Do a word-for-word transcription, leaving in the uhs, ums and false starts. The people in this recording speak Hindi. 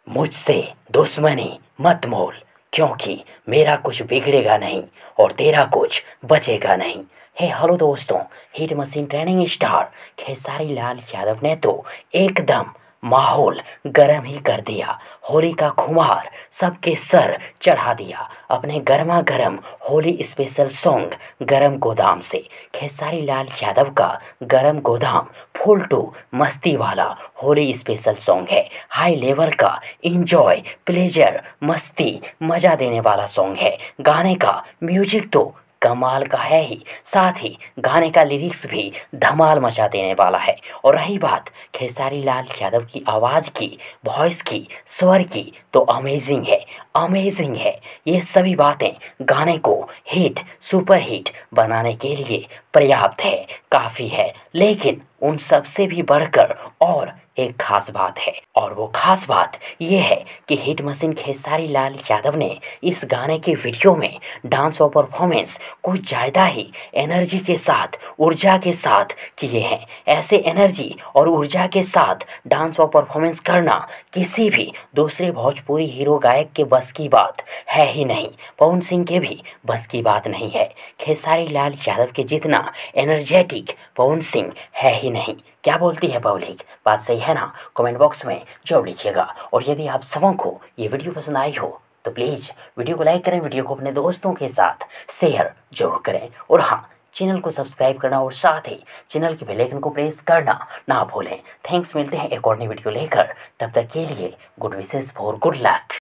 मुझसे दुश्मनी मत मोल, क्योंकि मेरा कुछ बिगड़ेगा नहीं और तेरा कुछ बचेगा नहीं। हे हेलो दोस्तों, hit machine training star Khesari Lal Yadav ने तो एकदम माहौल गर्म ही कर दिया। होली का खुमार सबके सर चढ़ा दिया अपने गर्मा गर्म होली स्पेशल सॉन्ग गरम गोदाम से। खेसारी लाल यादव का गरम गोदाम फुल टू मस्ती वाला होली स्पेशल सॉन्ग है। हाई लेवल का इंजॉय प्लेजर मस्ती मज़ा देने वाला सॉन्ग है। गाने का म्यूजिक तो कमाल का है ही, साथ ही गाने का लिरिक्स भी धमाल मचा देने वाला है। और रही बात खेसारी लाल यादव की आवाज़ की, वॉइस की, स्वर की, तो अमेजिंग है, अमेजिंग है। ये सभी बातें गाने को हिट सुपर हिट बनाने के लिए पर्याप्त है, काफ़ी है। लेकिन उन सब से भी बढ़कर और एक खास बात है, और वो खास बात ये है कि हिट मशीन खेसारी लाल यादव ने इस गाने के वीडियो में डांस और परफॉर्मेंस कुछ ज़्यादा ही एनर्जी के साथ, ऊर्जा के साथ किए हैं। ऐसे एनर्जी और ऊर्जा के साथ डांस और परफॉर्मेंस करना किसी भी दूसरे भोजपुरी हीरो गायक के बस की बात है ही नहीं, पवन सिंह के भी बस की बात नहीं है। खेसारी लाल यादव के जितना एनर्जेटिक पवन सिंह है ही नहीं। क्या बोलती है पब्लिक, बात सही है ना? कमेंट बॉक्स में जरूर लिखिएगा। और यदि आप सबों को ये वीडियो पसंद आई हो तो प्लीज़ वीडियो को लाइक करें, वीडियो को अपने दोस्तों के साथ शेयर जरूर करें। और हाँ, चैनल को सब्सक्राइब करना और साथ ही चैनल के बेल आइकन को प्रेस करना ना भूलें। थैंक्स, मिलते हैं एक और नई वीडियो लेकर, तब तक के लिए good wishes for good luck.